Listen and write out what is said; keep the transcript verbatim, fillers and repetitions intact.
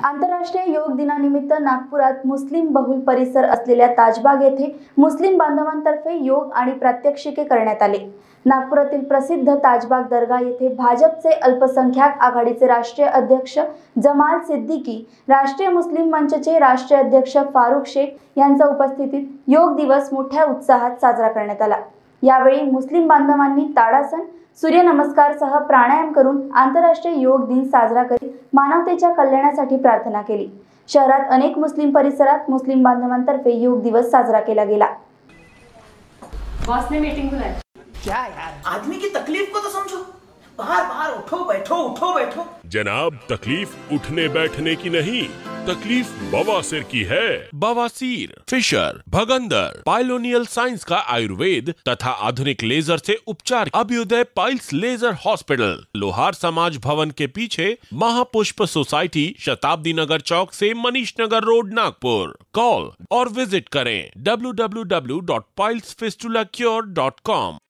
आंतरराष्ट्रीय योग दिनानिमित्त नागपुरात मुस्लिम बहुल परिसर असलेल्या ताजबाग येथे मुस्लिम बांधवांतर्फे योग आणि प्रात्यक्षिके करण्यात आले। नागपुरातील प्रसिद्ध ताजबाग दर्गा येथे भाजपचे अल्पसंख्याक आघाडीचे राष्ट्रीय अध्यक्ष जमाल सिद्दीकी, राष्ट्रीय मुस्लिम मंचचे राष्ट्रीय अध्यक्ष फारुख शेख यांच्या उपस्थितीत योग दिवस मोठ्या उत्साहात साजरा करण्यात आला। यावेळी मुस्लिम बांधवांनी ताडासन, सूर्यनमस्कारसह प्राणायाम करून आंतरराष्ट्रीय योग दिन साजरा करीत मानवतेच्या कल्याणासाठी प्रार्थना केली। शहरात अनेक मुस्लिम परिसरात मुस्लिम बांधवांतर्फे योग दिवस साजरा केला गेला। बॉस ने मीटिंग बुलाई। क्या यार, आदमी की तकलीफ को तो समझो। बाहर बाहर उठो बैठो उठो बैठो। जनाब, तकलीफ उठने बैठने की नहीं, तकलीफ बवासीर की है। बवासीर, फिशर, भगंदर, पाइलोनियल साइंस का आयुर्वेद तथा आधुनिक लेजर से उपचार। Abhyudaya piles laser hospital, Lohar Samaj Bhavan के पीछे, महापुष्प सोसाइटी, शताब्दी नगर चौक से मनीष नगर रोड, नागपुर। कॉल और विजिट करें W W W dot piles fistula cure dot com.